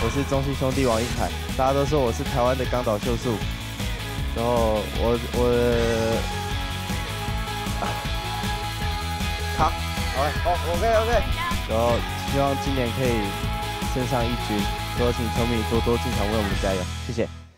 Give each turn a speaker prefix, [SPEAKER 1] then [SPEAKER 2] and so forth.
[SPEAKER 1] 我是中信兄弟王一凯，大家都说我是台湾的冈岛秀树。然后好，好，OK。然后希望今年可以升上一军，所有请球迷多多进场为我们加油，谢谢。